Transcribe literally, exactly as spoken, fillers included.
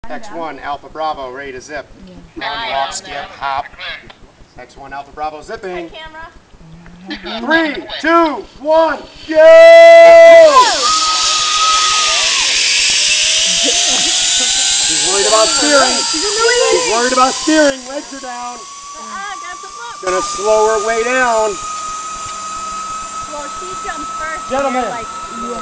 X one, Alpha Bravo, ready to zip. On walk, skip, hop. X one, Alpha Bravo, zipping. Camera. Three, two, one, go! She's worried about steering. She's worried about steering. Legs are down. Ah, got the book. Gonna slow her way down. Well, she jumped first. Gentlemen. Like,